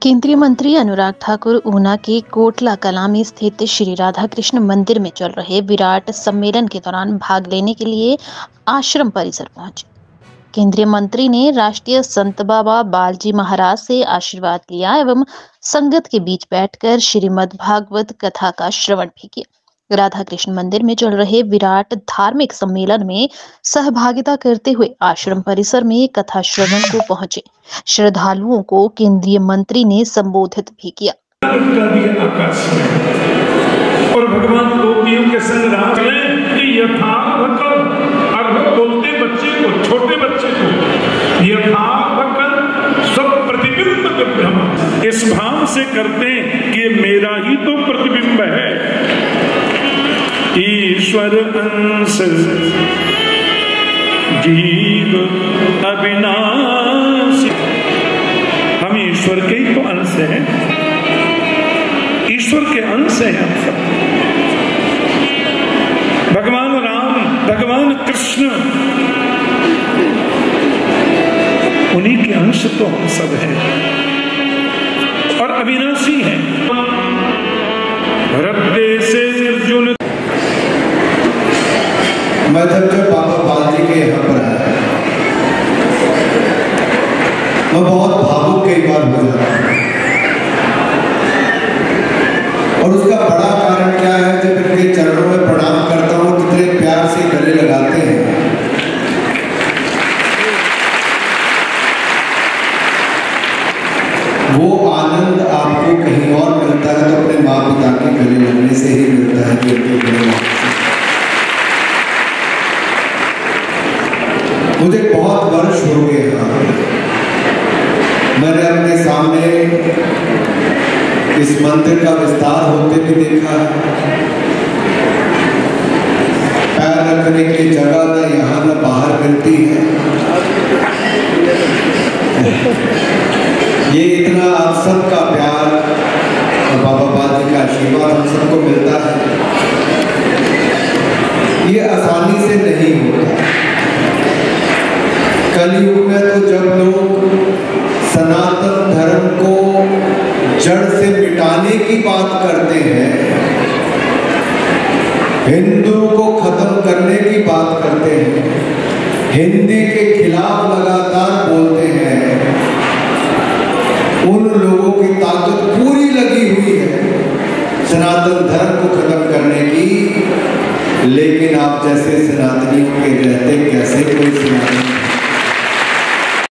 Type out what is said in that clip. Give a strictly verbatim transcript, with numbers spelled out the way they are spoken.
केंद्रीय मंत्री अनुराग ठाकुर ऊना के कोटला कलां में स्थित श्री राधा कृष्ण मंदिर में चल रहे विराट सम्मेलन के दौरान भाग लेने के लिए आश्रम परिसर पहुंचे। केंद्रीय मंत्री ने राष्ट्रीय संत बाबा बालजी महाराज से आशीर्वाद लिया एवं संगत के बीच बैठकर श्रीमद् भागवत कथा का श्रवण भी किया। राधा कृष्ण मंदिर में चल रहे विराट धार्मिक सम्मेलन में सहभागिता करते हुए आश्रम परिसर में कथा श्रवण को पहुंचे श्रद्धालुओं को केंद्रीय मंत्री ने संबोधित भी किया। और भगवान गोपियों के संग राम कि यथावत अर्घ बोलते बच्चे को, छोटे बच्चे को यथावत सब प्रतिबिंब विभ्रम इस भाव से करते कि मेरा ही तो प्रतिबिंब है। ईश्वर अंश जीव अविनाशी, हम ईश्वर के ही तो अंश हैं, ईश्वर के अंश हैं हम सब। भगवान राम, भगवान कृष्ण, उन्हीं के अंश तो हम सब हैं और अविनाशी हैं। हृदय से अर्जुन, मैं जब जब बाबा बालजी के यहाँ पर आया, मैं बहुत भावुक कई बार हो जाता हूँ और उसका बड़ा कारण क्या है, जब इनके चरणों में प्रणाम करता हूँ कितने प्यार से गले लगाते हैं। वो आनंद आपको कहीं और मिलता है तो अपने माँ पिता के गले लगने से ही मिलता है कि उनके गले लगने से। मुझे बहुत वर्ष हो गए यहाँ, मैंने अपने सामने इस मंदिर का विस्तार होते भी देखा है। पैर रखने की जगह न यहाँ न बाहर मिलती है। ये इतना आप सबका प्यार और बाबा बालजी का आशीर्वाद हम सबको मिलता है, ये आसानी से नहीं होता। कलयुग में तो जब लोग सनातन धर्म को जड़ से मिटाने की बात करते हैं, हिंदू को खत्म करने की बात करते हैं, हिंदी के खिलाफ लगातार बोलते हैं, उन लोगों की ताकत पूरी लगी हुई है सनातन धर्म को खत्म करने की। लेकिन आप जैसे सनातनियों के रहते कैसे कोई सनातन